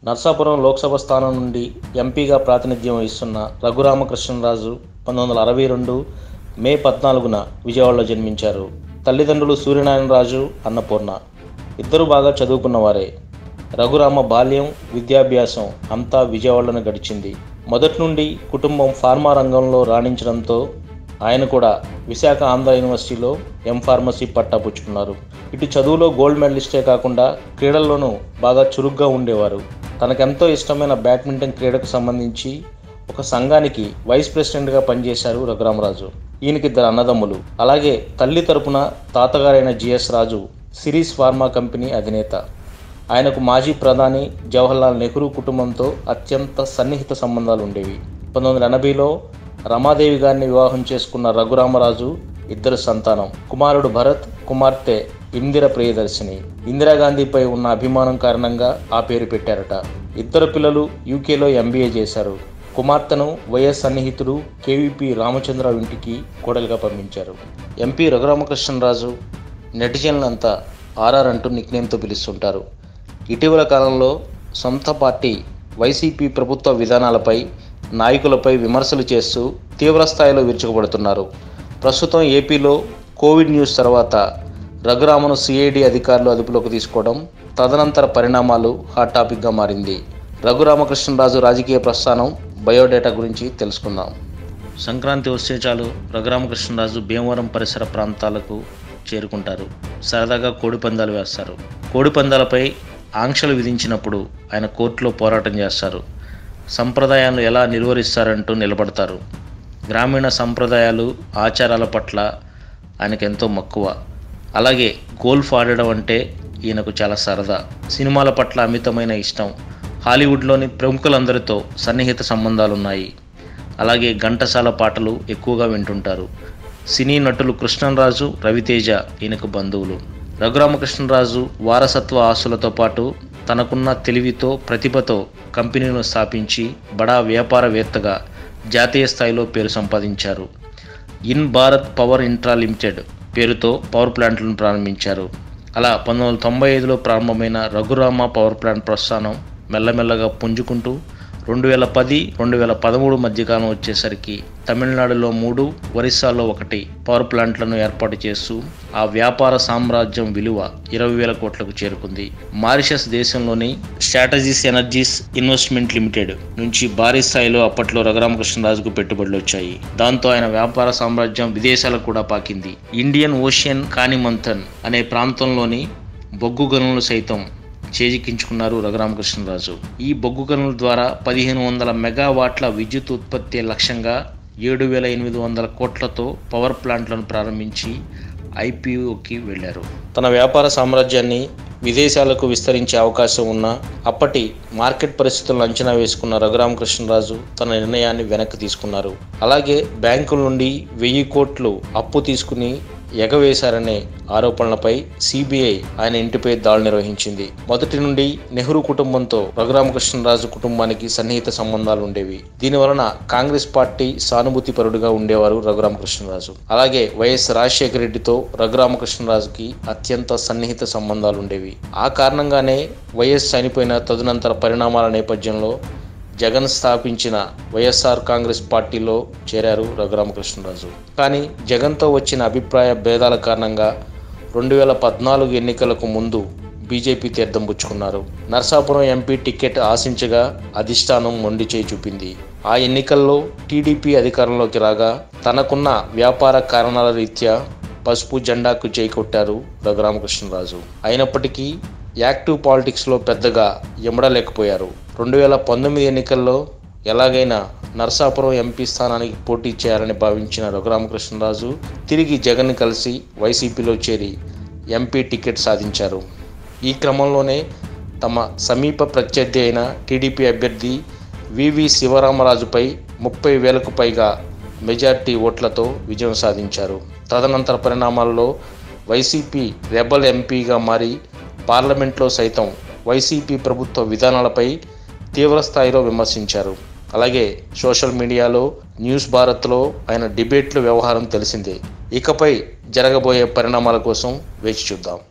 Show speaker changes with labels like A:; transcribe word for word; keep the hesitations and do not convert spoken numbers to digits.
A: నర్సాపురం లోక్సభ స్థానం నుండి ఎంపీగా ప్రాతినిధ్యం వహిస్తున్న రఘురామకృష్ణరాజు పంతొమ్మిది వందల అరవై రెండు మే పద్నాలుగున విజయవాడలో జన్మించారు. తల్లిదండ్రులు సూర్యనారాయణరాజు, అన్నపూర్ణ. ఇద్దరు బాగా చదువుకున్నవారే. రఘురామ బాల్యం, విద్యాభ్యాసం అంతా విజయవాడలోనే గడిచింది. మొదటి నుండి కుటుంబం ఫార్మా రంగంలో రాణించడంతో ఆయన కూడా విశాఖ ఆంధ్ర యూనివర్సిటీలో ఎం ఫార్మసీ పట్టా పుచ్చుకున్నారు. ఇటు చదువులో గోల్డ్ మెడలిస్టే కాకుండా క్రీడల్లోనూ బాగా చురుగ్గా ఉండేవారు. తనకెంతో ఇష్టమైన బ్యాడ్మింటన్ క్రీడకు సంబంధించి ఒక సంఘానికి వైస్ ప్రెసిడెంట్గా పనిచేశారు రఘురామరాజు. ఈయనకి ఇద్దరు అన్నదమ్ములు. అలాగే తల్లి తరపున తాతగారైన GS Raju series pharma company అధినేత. ఆయనకు మాజీ ప్రధాని జవహర్లాల్ నెహ్రూ కుటుంబంతో అత్యంత సన్నిహిత సంబంధాలు ఉండేవి. పంతొమ్మిది వందల ఎనభైలో రమాదేవి గారిని వివాహం చేసుకున్న రఘురామరాజు ఇద్దరు సంతానం. కుమారుడు భరత్, కుమార్తె ఇందిర ప్రియదర్శిని. ఇందిరాగాంధీపై ఉన్న అభిమానం కారణంగా ఆ పేరు పెట్టారట. ఇద్దరు పిల్లలు యూకేలో ఎంబీఏ చేశారు. కుమార్తెను వైఎస్ సన్నిహితుడు కేవీపీ రామచంద్రరావు ఇంటికి కోడలుగా పంపించారు. ఎంపీ రఘురామకృష్ణరాజు నెటిజన్లంతా ఆర్ఆర్ అంటూ నిక్నేమ్తో పిలుస్తుంటారు. ఇటీవల కాలంలో సొంత పార్టీ వైసీపీ ప్రభుత్వ విధానాలపై, నాయకులపై విమర్శలు చేస్తూ తీవ్రస్థాయిలో విరుచుకుపడుతున్నారు. ప్రస్తుతం ఏపీలో కోవిడ్ న్యూస్ తర్వాత రఘురామను సిఐడి అధికారులు అదుపులోకి తీసుకోవడం, తదనంతర పరిణామాలు హాట్ టాపిక్గా మారింది. రఘురామకృష్ణరాజు రాజకీయ ప్రస్థానం, బయోడేటా గురించి తెలుసుకుందాం. సంక్రాంతి వస్తే చాలు రఘురామకృష్ణరాజు భీమవరం పరిసర ప్రాంతాలకు చేరుకుంటారు. సరదాగా కోడి పందాలు వేస్తారు. కోడి పందాలపై ఆంక్షలు విధించినప్పుడు ఆయన కోర్టులో పోరాటం చేస్తారు. సంప్రదాయాలను ఎలా నిర్వహిస్తారంటూ నిలబడతారు. గ్రామీణ సంప్రదాయాలు, ఆచారాల పట్ల ఆయనకు ఎంతో మక్కువ. అలాగే గోల్ఫ్ ఆడడం అంటే ఈయనకు చాలా సరదా. సినిమాల పట్ల అమితమైన ఇష్టం. హాలీవుడ్లోని ప్రముఖులందరితో సన్నిహిత సంబంధాలున్నాయి. అలాగే ఘంటసాల పాటలు ఎక్కువగా వింటుంటారు. సినీ నటులు కృష్ణరాజు, రవితేజ ఈయనకు బంధువులు. రఘురామకృష్ణరాజు వారసత్వ ఆస్తులతో పాటు తనకున్న తెలివితో, ప్రతిభతో కంపెనీలను స్థాపించి బడా వ్యాపారవేత్తగా జాతీయ స్థాయిలో పేరు సంపాదించారు. In Bharat power infra limited పేరుతో పవర్ ప్లాంట్లను ప్రారంభించారు. అలా పంతొమ్మిది వందల తొంభై ఐదులో ప్రారంభమైన రఘురామ పవర్ ప్లాంట్ ప్రస్థానం మెల్లమెల్లగా పుంజుకుంటూ రెండు వేల పది రెండు వేల పదమూడు మధ్యకాలం వచ్చేసరికి తమిళనాడులో మూడు, ఒరిస్సాలో ఒకటి పవర్ ప్లాంట్లను ఏర్పాటు చేస్తూ ఆ వ్యాపార సామ్రాజ్యం విలువ ఇరవై వేల కోట్లకు చేరుకుంది. మారిషస్ దేశంలోని స్ట్రాటజీస్ ఎనర్జీస్ ఇన్వెస్ట్మెంట్ లిమిటెడ్ నుంచి భారీ స్థాయిలో అప్పట్లో రఘురామకృష్ణరాజుకు పెట్టుబడులు వచ్చాయి. దాంతో ఆయన వ్యాపార సామ్రాజ్యం విదేశాలకు కూడా పాకింది. ఇండియన్ ఓషియన్ కానిమంథన్ అనే ప్రాంతంలోని బొగ్గు గనులు సైతం చేజిక్కించుకున్నారు రఘురామకృష్ణరాజు. ఈ బొగ్గు గనుల ద్వారా పదిహేను వందల మెగావాట్ల విద్యుత్ ఉత్పత్తి లక్ష్యంగా ఏడు వేల ఎనిమిది వందల కోట్లతో పవర్ ప్లాంట్లను ప్రారంభించి ఐపీఓకి వెళ్లారు. తన వ్యాపార సామ్రాజ్యాన్ని విదేశాలకు విస్తరించే అవకాశం ఉన్న అప్పటి మార్కెట్ పరిస్థితులను అంచనా వేసుకున్న రఘురామకృష్ణరాజు తన నిర్ణయాన్ని వెనక్కి తీసుకున్నారు. అలాగే బ్యాంకుల నుండి వెయ్యి కోట్లు అప్పు తీసుకుని ఎగవేశారనే ఆరోపణలపై సిబిఐ ఆయన ఇంటిపై దాడులు నిర్వహించింది. మొదటి నుండి నెహ్రూ కుటుంబంతో రఘురామకృష్ణరాజు కుటుంబానికి సన్నిహిత సంబంధాలు ఉండేవి. దీనివలన కాంగ్రెస్ పార్టీ సానుభూతి పరుడుగా ఉండేవారు రఘురామకృష్ణరాజు. అలాగే వైఎస్ రాజశేఖర రెడ్డితో రఘురామకృష్ణరాజుకి అత్యంత సన్నిహిత సంబంధాలు ఉండేవి. ఆ కారణంగానే వైఎస్ చనిపోయిన తదనంతర పరిణామాల నేపథ్యంలో జగన్ స్థాపించిన వైఎస్ఆర్ కాంగ్రెస్ పార్టీలో చేరారు రఘురామకృష్ణరాజు. కానీ జగన్తో వచ్చిన అభిప్రాయ భేదాల కారణంగా రెండు వేల పద్నాలుగు ఎన్నికలకు ముందు బీజేపీ తీర్థం పుచ్చుకున్నారు. నర్సాపురం ఎంపీ టికెట్ ఆశించగా అధిష్టానం మొండి చేయి చూపింది. ఆ ఎన్నికల్లో టీడీపీ అధికారంలోకి రాగా తనకున్న వ్యాపార కారణాల రీత్యా పసుపు జెండాకు చేయి కొట్టారు రఘురామకృష్ణరాజు. అయినప్పటికీ యాక్టివ్ పాలిటిక్స్లో పెద్దగా ఎమడలేకపోయారు. రెండు వేల పంతొమ్మిది ఎన్నికల్లో ఎలాగైనా నర్సాపురం ఎంపీ స్థానానికి పోటీ చేయాలని భావించిన రఘురామకృష్ణరాజు తిరిగి జగన్ కలిసి వైసీపీలో చేరి ఎంపీ టికెట్ సాధించారు. ఈ క్రమంలోనే తమ సమీప ప్రత్యర్థి అయిన టీడీపీ అభ్యర్థి వివి శివరామరాజుపై ముప్పై వేలకు పైగా మెజార్టీ ఓట్లతో విజయం సాధించారు. తదనంతర పరిణామాల్లో వైసీపీ రెబల్ ఎంపీగా మారి పార్లమెంట్లో సైతం వైసీపీ ప్రభుత్వ విధానాలపై తీవ్రస్థాయిలో విమర్శించారు. అలాగే సోషల్ మీడియాలో, న్యూస్ భారత్లో ఆయన డిబేట్లు వ్యవహారం తెలిసిందే. ఇకపై జరగబోయే పరిణామాల కోసం వేచి చూద్దాం.